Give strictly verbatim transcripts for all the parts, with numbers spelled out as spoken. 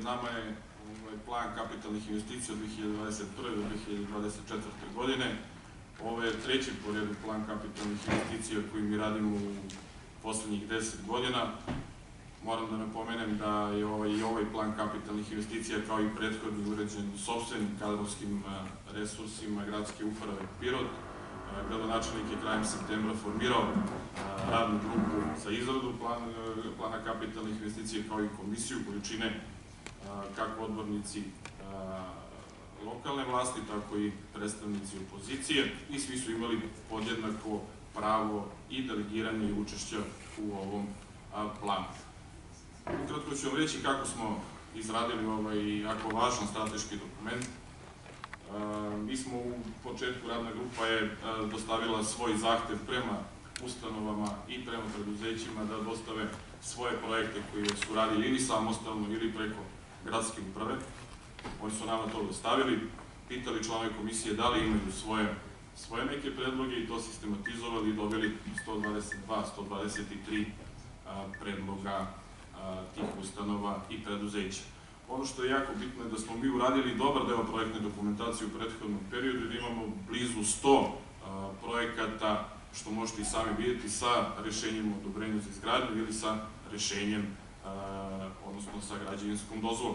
pred nama je plan kapitalnih investicija od dve hiljade dvadeset prve do dve hiljade dvadeset četvrte. godine. Ovo je treći po redu plan kapitalnih investicija koji mi radimo u poslednjih deset godina. Moram da napomenem da je i ovaj plan kapitalnih investicija kao i prethodni uređen sopstvenim kadrovskim resursima gradske uprave Pirot. Gradonačelnik je krajem septembra formirao radnu grupu za izradu plana kapitalnih investicija kao i komisiju koju čine kako odbornici lokalne vlasti, tako i predstavnici opozicije i svi su imali podjednako pravo i delegiranje i učešća u ovom planu. Ukratko ću vam reći kako smo izradili ovaj jako važan strateški dokument. Mi smo u početku, radna grupa je dostavila svoj zahtev prema ustanovama i prema preduzećima da dostave svoje projekte koje su radili ili samostalno ili preko gradske uprave. Oni su nama to dostavili, pitali članove komisije da li imaju svoje neke predloge i to sistematizovali i dobili sto dvadeset dva, sto dvadeset tri predloga tih ustanova i preduzeća. Ono što je jako bitno je da smo mi uradili dobar deo projektne dokumentacije u prethodnom periodu i da imamo blizu sto projekata, što možete i sami vidjeti, sa rešenjem o odobrenju za izgradnju ili sa rešenjem, odnosno sa građevinskom dozvolom.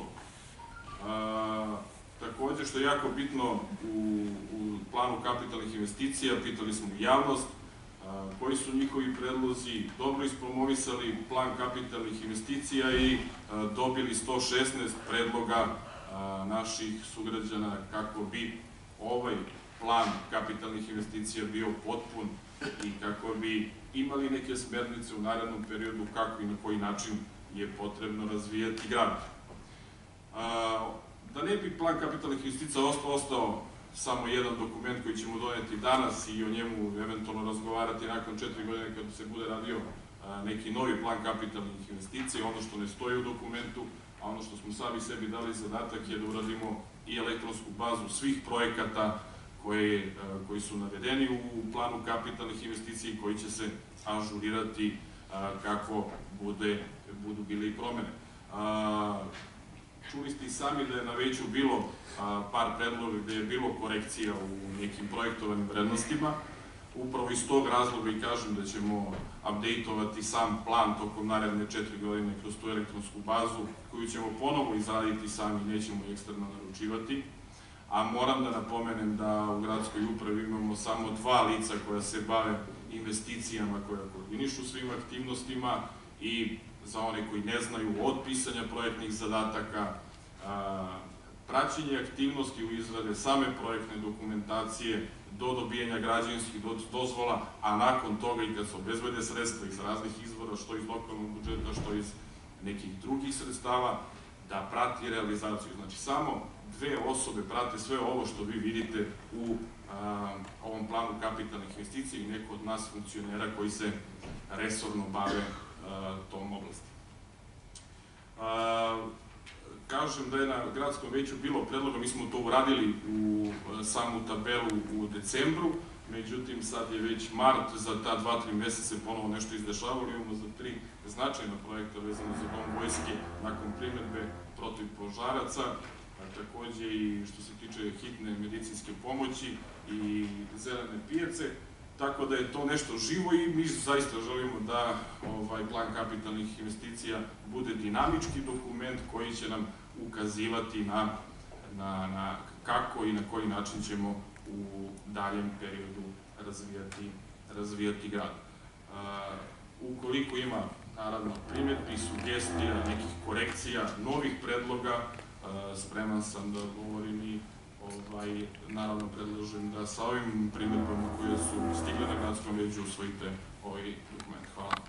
Takođe, što je jako bitno u planu kapitalnih investicija, pitali smo javnost koji su njihovi predlozi, dobro ispromovisali plan kapitalnih investicija i dobili sto šesnaest predloga naših sugrađana kako bi ovaj plan kapitalnih investicija bio potpun i kako bi imali neke smernice u narednom periodu kako i na koji način je potrebno razvijati grad. Da ne bi plan kapitalnih investicija ostao samo jedan dokument koji ćemo doneti danas i o njemu eventualno razgovarati nakon četiri godine kada se bude radio neki novi plan kapitalnih investicija, ono što ne stoji u dokumentu, a ono što smo sami sebi dali zadatak je da uradimo i elektronsku bazu svih projekata koji su navedeni u planu kapitalnih investicija i koji će se ažurirati kako budu bile i promene. Čuli ste i sami da je na veću bilo par predloga gde je bilo korekcija u nekim projektovanim vrednostima. Upravo iz tog razloga i kažem da ćemo update-ovati sam plan tokom naredne četiri godine kroz tu elektronsku bazu koju ćemo ponovo izraditi sami, nećemo eksterno naručivati. A moram da napomenem da u gradskoj upravi imamo samo dva lica koja se bave investicijama, koja koordinišu svim aktivnostima i za one koji ne znaju, od pisanja projektnih zadataka, praćenje aktivnosti u izrade same projektne dokumentacije, do dobijanja građevinskih dozvola, a nakon toga i kad se obezbede sredstva iz raznih izvora, što iz lokalnog budžeta, što iz nekih drugih sredstava, da prati realizaciju. Znači, samo dve osobe prate sve ovo što vi vidite u ovom planu kapitalnih investicija i neko od nas funkcionera koji se resorno bave tom oblasti. Kažem da je na gradskom veću bilo predloga, mi smo to uradili u samu tabelu u decembru, međutim sad je već mart, za ta dva, tri meseca se ponovo nešto izdešavalo, imamo za tri značajna projekta vezano za dom vojske nakon primetbe protiv požaraca, takođe i što se tiče hitne medicinske pomoći i zelene pijace, tako da je to nešto živo i mi zaista želimo da plan kapitalnih investicija bude dinamički dokument koji će nam ukazivati na kako i na koji način ćemo u daljem periodu razvijati grad. Ukoliko ima, naravno, primjedbi, sugestija, nekih korekcija, novih predloga, spreman sam da odgovorim i naravno predlažem da sa ovim primjedbama koje su stigle na gradskom veću usvojite ovaj dokument. Hvala.